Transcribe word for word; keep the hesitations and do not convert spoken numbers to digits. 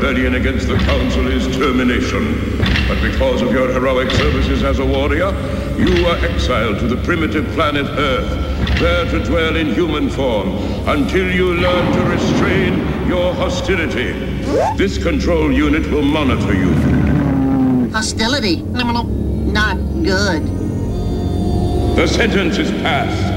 rebellion against the Council is termination. But because of your heroic services as a warrior, you are exiled to the primitive planet Earth, there to dwell in human form until you learn to restrain your hostility. This control unit will monitor you. Hostility? Not good. The sentence is passed.